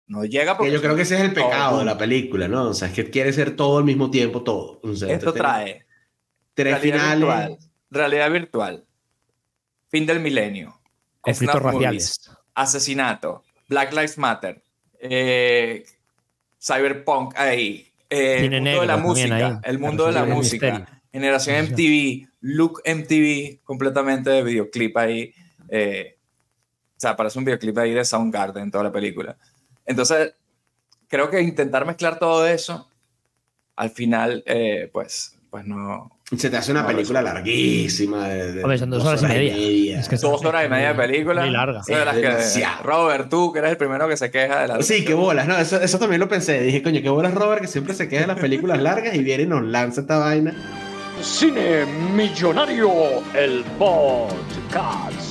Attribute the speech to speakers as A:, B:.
A: No llega
B: Que
A: porque...
B: yo creo que ese es el
A: todo
B: pecado de
A: junto.
B: la película, ¿no? O sea, es que quiere ser todo al mismo tiempo, todo. O sea,
A: Esto trae
B: tres
A: realidad
B: finales.
A: virtual, realidad virtual, fin del milenio,
C: Conflictos
A: snuff movies,
C: raciales.
A: asesinato, Black Lives Matter, cyberpunk ahí,
C: Cine
A: el mundo de la
C: negro también ahí,
A: música, el
C: para
A: mundo de la
C: resolver el
A: música,
C: misterio.
A: generación MTV, look MTV, completamente de videoclip ahí. O sea, parece un videoclip ahí de Soundgarden, toda la película. Entonces, creo que intentar mezclar todo eso, al final, pues no.
B: Se te hace una
A: No
B: película
A: resulta.
B: larguísima
C: Hombre, son 2 horas y media. Es que
A: 2 horas y media de película.
C: muy larga.
A: Eso de las
B: Es
A: que,
B: demasiado.
A: Robert, tú, que eres el primero que se queja de la...
B: Sí, qué bolas, ¿no? Eso también lo pensé. Dije, coño, qué bolas Robert, que siempre se queda de las películas largas y viene y nos lanza esta vaina.
D: Cine Millonario, el podcast.